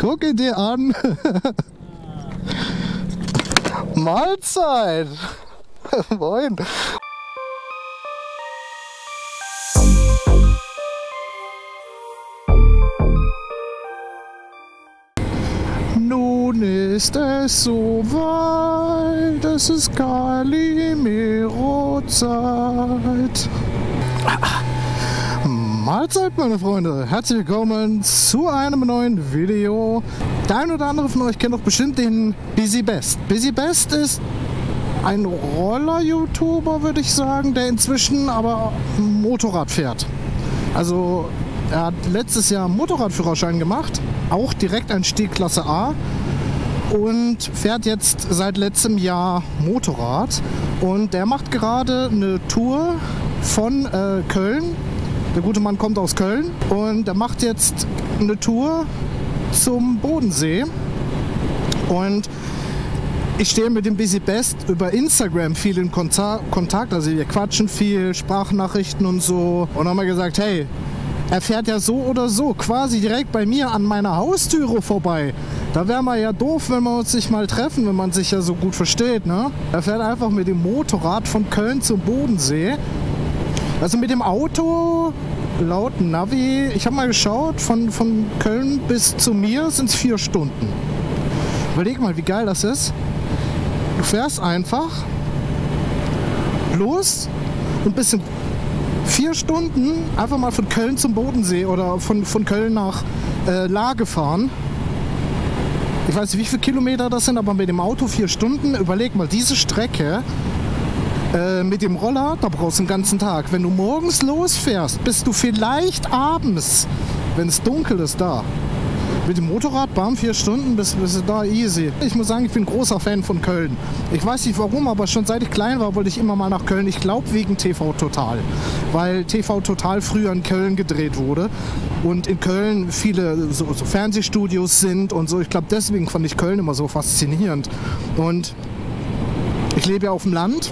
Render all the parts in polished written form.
Guck ihn dir an. Mahlzeit. Moin. Nun ist es soweit, es ist Calimero-Zeit. Mahlzeit, meine Freunde, herzlich willkommen zu einem neuen Video. Der ein oder andere von euch kennt doch bestimmt den Busy Best. Busy Best ist ein Roller-YouTuber, würde ich sagen, der inzwischen aber Motorrad fährt. Also er hat letztes Jahr einen Motorradführerschein gemacht, auch direkt ein Klasse A und fährt jetzt seit letztem Jahr Motorrad. Und der macht gerade eine Tour von Köln. Der gute Mann kommt aus Köln und er macht jetzt eine Tour zum Bodensee. Und ich stehe mit dem Busy Best über Instagram viel in Kontakt. Also wir quatschen viel, Sprachnachrichten und so. Und haben wir gesagt, hey, er fährt ja so oder so quasi direkt bei mir an meiner Haustüre vorbei. Da wäre man ja doof, wenn wir uns nicht mal treffen, wenn man sich ja so gut versteht, ne? Er fährt einfach mit dem Motorrad von Köln zum Bodensee. Also mit dem Auto, laut Navi, ich habe mal geschaut, von Köln bis zu mir sind es 4 Stunden. Überleg mal, wie geil das ist. Du fährst einfach los und bist in 4 Stunden einfach mal von Köln zum Bodensee oder von Köln nach Lahr gefahren. Ich weiß nicht, wie viele Kilometer das sind, aber mit dem Auto 4 Stunden. Überleg mal, diese Strecke mit dem Roller, da brauchst du den ganzen Tag. Wenn du morgens losfährst, bist du vielleicht abends, wenn es dunkel ist, da. Mit dem Motorrad, bam, 4 Stunden, bist du da easy. Ich muss sagen, ich bin ein großer Fan von Köln. Ich weiß nicht warum, aber schon seit ich klein war, wollte ich immer mal nach Köln. Ich glaube wegen TV Total. Weil TV Total früher in Köln gedreht wurde. Und in Köln viele so Fernsehstudios sind und so. Ich glaube, deswegen fand ich Köln immer so faszinierend. Und ich lebe ja auf dem Land.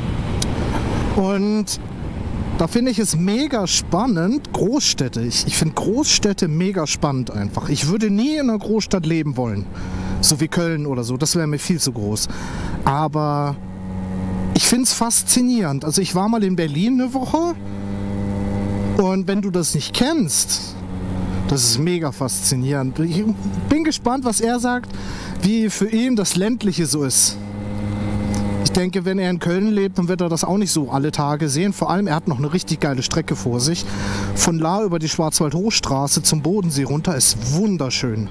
Und da finde ich es mega spannend, Großstädte. Ich finde Großstädte mega spannend einfach. Ich würde nie in einer Großstadt leben wollen, so wie Köln oder so. Das wäre mir viel zu groß. Aber ich finde es faszinierend. Also ich war mal in Berlin eine Woche und wenn du das nicht kennst, das ist mega faszinierend. Ich bin gespannt, was er sagt, wie für ihn das Ländliche so ist. Ich denke, wenn er in Köln lebt, dann wird er das auch nicht so alle Tage sehen. Vor allem, er hat noch eine richtig geile Strecke vor sich. Von Lahr über die Schwarzwald-Hochstraße zum Bodensee runter ist wunderschön.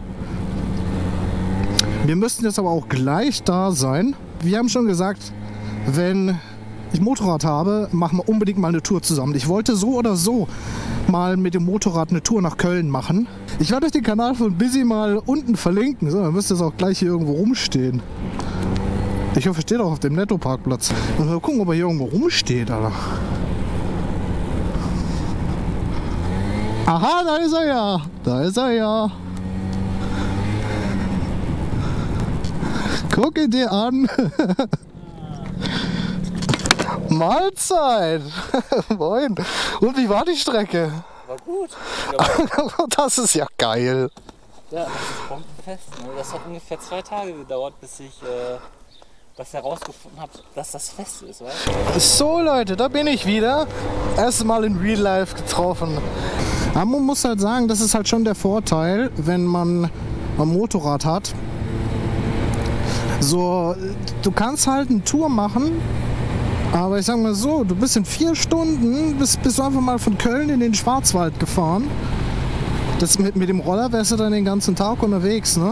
Wir müssten jetzt aber auch gleich da sein. Wir haben schon gesagt, wenn ich Motorrad habe, machen wir unbedingt mal eine Tour zusammen. Ich wollte so oder so mal mit dem Motorrad eine Tour nach Köln machen. Ich werde euch den Kanal von Busy mal unten verlinken. So, dann müsste es auch gleich hier irgendwo rumstehen. Ich hoffe, er steht auch auf dem Netto-Parkplatz. Mal gucken, ob er hier irgendwo rumsteht, Alter. Aha, da ist er ja. Da ist er ja. Guck ihn dir an. Mahlzeit. Moin. Und wie war die Strecke? War gut. Das ist ja geil. Ja, das ist bombenfest. Ne? Das hat ungefähr 2 Tage gedauert, bis ich das herausgefunden habe, dass das fest ist, weißt du? So Leute, da bin ich wieder. Erstes Mal in Real Life getroffen. Aber man muss halt sagen, das ist halt schon der Vorteil, wenn man ein Motorrad hat. So, du kannst halt eine Tour machen, aber ich sag mal so, du bist in 4 Stunden, bist du einfach mal von Köln in den Schwarzwald gefahren. Das mit dem Roller wärst du dann den ganzen Tag unterwegs, ne?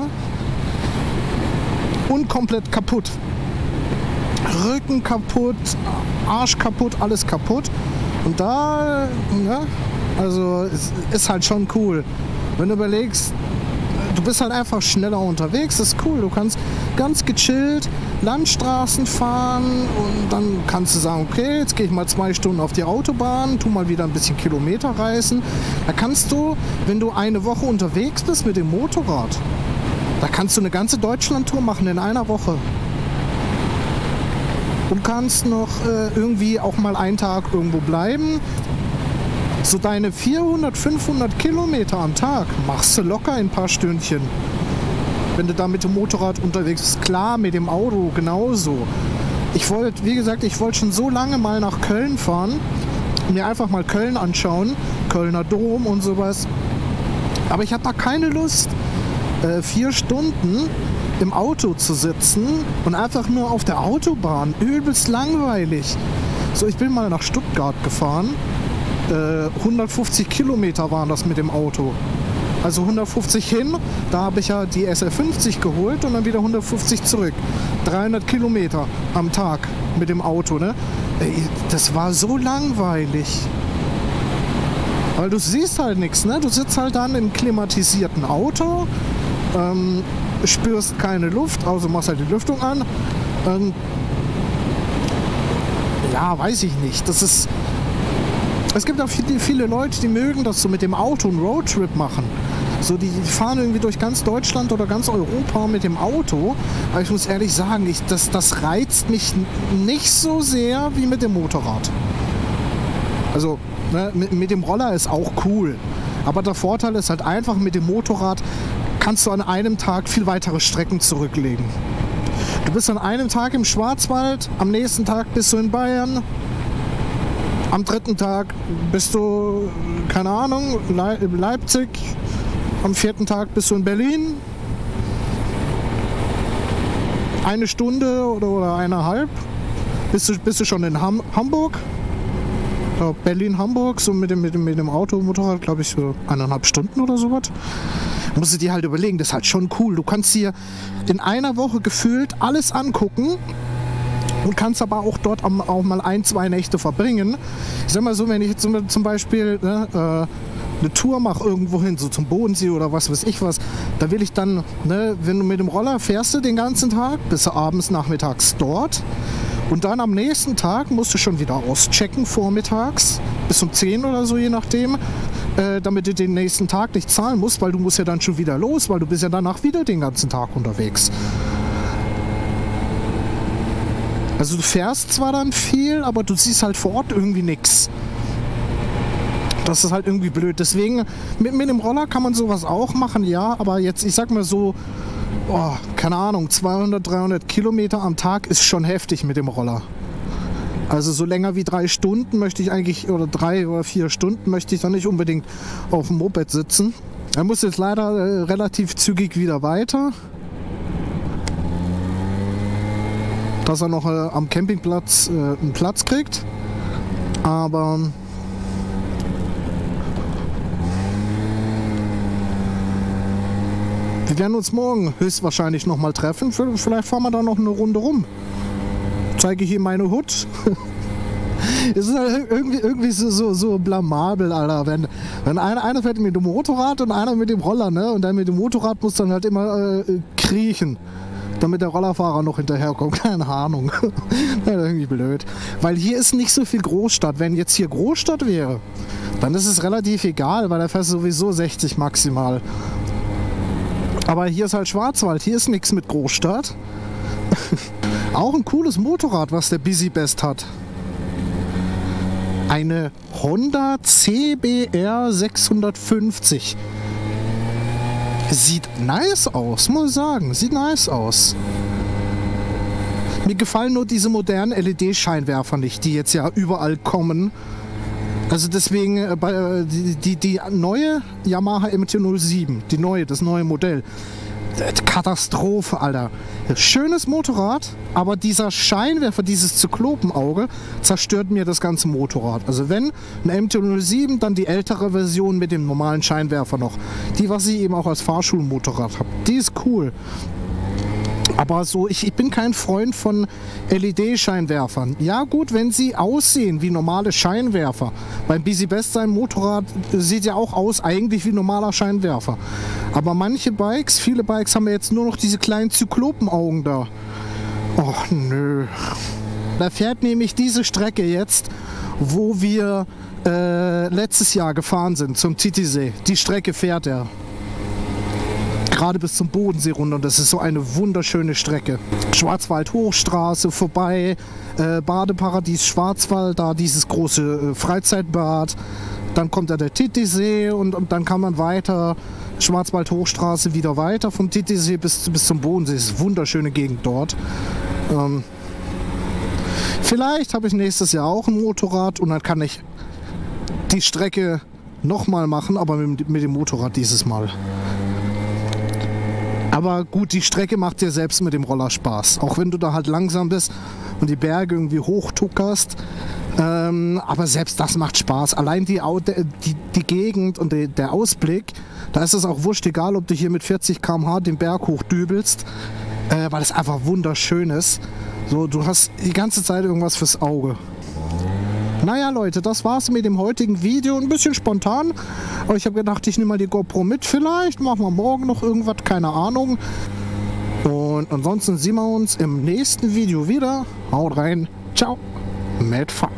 Und komplett kaputt. Rücken kaputt, Arsch kaputt, alles kaputt. Und da, ja, also es ist halt schon cool. Wenn du überlegst, du bist halt einfach schneller unterwegs, das ist cool. Du kannst ganz gechillt Landstraßen fahren und dann kannst du sagen, okay, jetzt gehe ich mal 2 Stunden auf die Autobahn, tu mal wieder ein bisschen Kilometer reisen. Da kannst du, wenn du eine Woche unterwegs bist mit dem Motorrad, da kannst du eine ganze Deutschlandtour machen in einer Woche. Du kannst noch irgendwie auch mal einen Tag irgendwo bleiben. So deine 400, 500 Kilometer am Tag machst du locker in ein paar Stündchen. wenn du da mit dem Motorrad unterwegs bist. Klar, mit dem Auto genauso. Ich wollte, wie gesagt, schon so lange mal nach Köln fahren, mir einfach mal Köln anschauen, Kölner Dom und sowas. Aber ich habe da keine Lust, 4 Stunden im Auto zu sitzen und einfach nur auf der Autobahn. Übelst langweilig. So, ich bin mal nach Stuttgart gefahren. 150 Kilometer waren das mit dem Auto. Also 150 hin, da habe ich ja die SR50 geholt und dann wieder 150 zurück. 300 Kilometer am Tag mit dem Auto, ne? Das war so langweilig. Weil du siehst halt nichts, ne? Du sitzt halt dann im klimatisierten Auto, spürst keine Luft, also machst halt die Lüftung an. Ja, weiß ich nicht. Es gibt auch viele Leute, die mögen das so mit dem Auto einen Roadtrip machen. So, die fahren irgendwie durch ganz Deutschland oder ganz Europa mit dem Auto. Aber ich muss ehrlich sagen, das reizt mich nicht so sehr wie mit dem Motorrad. Also, ne, mit dem Roller ist auch cool. Aber der Vorteil ist halt einfach, mit dem Motorrad kannst du an einem Tag viel weitere Strecken zurücklegen. Du bist an einem Tag im Schwarzwald, am nächsten Tag bist du in Bayern, am 3. Tag bist du, keine Ahnung, in Leipzig, am 4. Tag bist du in Berlin. 1 Stunde oder 1,5 bist du schon in Hamburg. Ja, Berlin-Hamburg, so mit dem Auto, Motorrad, glaube ich, so 1,5 Stunden oder sowas. Musst du dir halt überlegen, das ist halt schon cool. Du kannst dir in einer Woche gefühlt alles angucken und kannst aber auch dort auch mal 1, 2 Nächte verbringen. Ich sag mal so, wenn ich jetzt zum Beispiel eine Tour mache irgendwo hin, so zum Bodensee oder was weiß ich was, da will ich dann, ne, wenn du mit dem Roller fährst du den ganzen Tag, bist du abends, nachmittags dort. Und dann am nächsten Tag musst du schon wieder auschecken, vormittags, bis um 10 oder so, je nachdem, damit du den nächsten Tag nicht zahlen musst, weil du musst ja dann schon wieder los, weil du bist ja danach wieder den ganzen Tag unterwegs. Also du fährst zwar dann viel, aber du siehst halt vor Ort irgendwie nichts. Das ist halt irgendwie blöd. Deswegen, mit dem Roller kann man sowas auch machen, ja, aber jetzt, ich sag mal so, keine Ahnung, 200, 300 Kilometer am Tag ist schon heftig mit dem Roller. Also so länger wie 3 Stunden möchte ich eigentlich, oder 3 oder 4 Stunden möchte ich dann nicht unbedingt auf dem Moped sitzen. Er muss jetzt leider relativ zügig wieder weiter, dass er noch am Campingplatz einen Platz kriegt. Aber wir werden uns morgen höchstwahrscheinlich noch mal treffen. Vielleicht fahren wir da noch eine Runde rum. Zeige hier meine Hut. Es ist halt irgendwie so blamabel, Alter. Wenn einer fährt mit dem Motorrad und einer mit dem Roller, ne? Und der mit dem Motorrad muss dann halt immer kriechen, damit der Rollerfahrer noch hinterherkommt. Keine Ahnung. Das ist irgendwie blöd. Weil hier ist nicht so viel Großstadt. Wenn jetzt hier Großstadt wäre, dann ist es relativ egal, weil da fährst du sowieso 60 maximal. Aber hier ist halt Schwarzwald, hier ist nichts mit Großstadt. Auch ein cooles Motorrad, was der Busy Best hat. Eine Honda CBR 650. Sieht nice aus, muss ich sagen. Sieht nice aus. Mir gefallen nur diese modernen LED-Scheinwerfer nicht, die jetzt ja überall kommen. Also deswegen die neue Yamaha MT-07, das neue Modell. Katastrophe, Alter. Schönes Motorrad, aber dieser Scheinwerfer, dieses Zyklopenauge, zerstört mir das ganze Motorrad. Also wenn ein MT-07, dann die ältere Version mit dem normalen Scheinwerfer noch. Die, was ich eben auch als Fahrschulmotorrad habe. Die ist cool. Aber so, ich bin kein Freund von LED-Scheinwerfern. Ja gut, wenn sie aussehen wie normale Scheinwerfer. Beim Busy Best sein Motorrad sieht ja auch aus eigentlich wie normaler Scheinwerfer. Aber manche Bikes, viele Bikes haben ja jetzt nur noch diese kleinen Zyklopenaugen da. Och nö. Da fährt nämlich diese Strecke jetzt, wo wir letztes Jahr gefahren sind zum Titisee. Die Strecke fährt er. Gerade bis zum Bodensee runter und das ist so eine wunderschöne Strecke. Schwarzwald-Hochstraße vorbei, Badeparadies Schwarzwald, da dieses große Freizeitbad. Dann kommt da der Titisee und dann kann man weiter Schwarzwald-Hochstraße wieder weiter, vom Titisee bis zum Bodensee. Das ist eine wunderschöne Gegend dort. Vielleicht habe ich nächstes Jahr auch ein Motorrad und dann kann ich die Strecke nochmal machen, aber mit dem Motorrad dieses Mal. Aber gut, die Strecke macht dir selbst mit dem Roller Spaß. Auch wenn du da halt langsam bist und die Berge irgendwie hochtuckerst. Aber selbst das macht Spaß. Allein die Gegend und der Ausblick, da ist es auch wurscht, egal ob du hier mit 40 km/h den Berg hochdübelst, weil es einfach wunderschön ist. So, du hast die ganze Zeit irgendwas fürs Auge. Naja Leute, das war's mit dem heutigen Video. Ein bisschen spontan. Aber ich habe gedacht, ich nehme mal die GoPro mit vielleicht. Machen wir morgen noch irgendwas, keine Ahnung. Und ansonsten sehen wir uns im nächsten Video wieder. Haut rein. Ciao. Mad Fun.